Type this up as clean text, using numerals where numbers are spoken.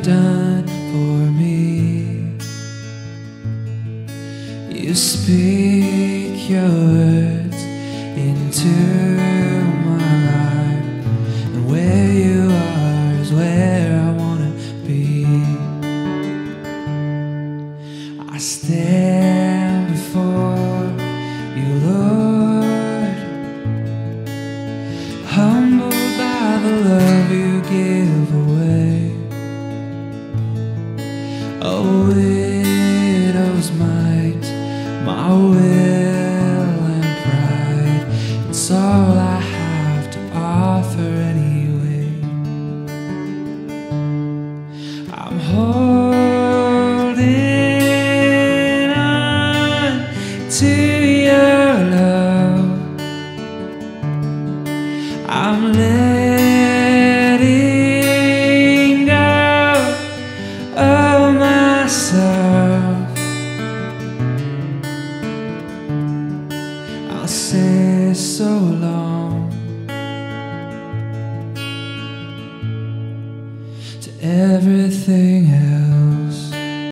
done for me. You speak your words into my life, and where you are is where I wanna be. I stand before you, Lord, humbled by the love you give away. A widow's mite, my will and pride, it's all I have to offer anyway. I'm holding on to your love. I'm letting go of myself. I'll say so long.